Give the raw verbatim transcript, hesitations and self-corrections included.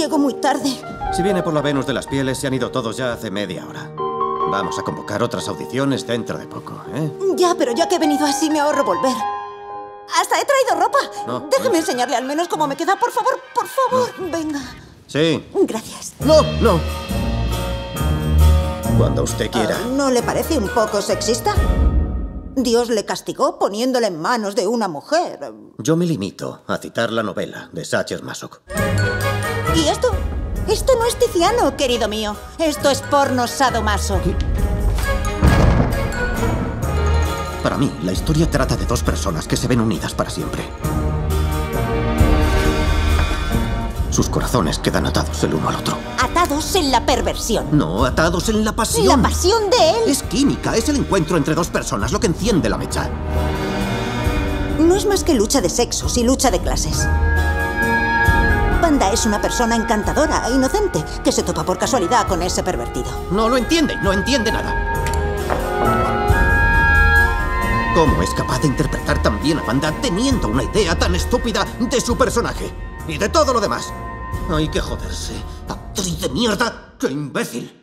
Llego muy tarde. Si viene por la Venus de las Pieles, se han ido todos ya hace media hora. Vamos a convocar otras audiciones dentro de poco, ¿eh? Ya, pero ya que he venido así me ahorro volver. Hasta he traído ropa. No, Déjeme no. enseñarle al menos cómo me queda. Por favor, por favor. No. Venga. Sí. Gracias. No, no. Cuando usted quiera. Uh, ¿No le parece un poco sexista? Dios le castigó poniéndole en manos de una mujer. Yo me limito a citar la novela de Sacher Masoch. ¿Y esto? Esto no es Tiziano, querido mío. Esto es porno sadomaso. ¿Qué? Para mí, la historia trata de dos personas que se ven unidas para siempre. Sus corazones quedan atados el uno al otro. Atados en la perversión. No, atados en la pasión. La pasión de él. Es química, es el encuentro entre dos personas lo que enciende la mecha. No es más que lucha de sexos y lucha de clases. Panda es una persona encantadora e inocente que se topa por casualidad con ese pervertido. No lo entiende, no entiende nada. ¿Cómo es capaz de interpretar tan bien a Panda teniendo una idea tan estúpida de su personaje? Y de todo lo demás. Hay que joderse. ¡Actriz de mierda! ¡Qué imbécil!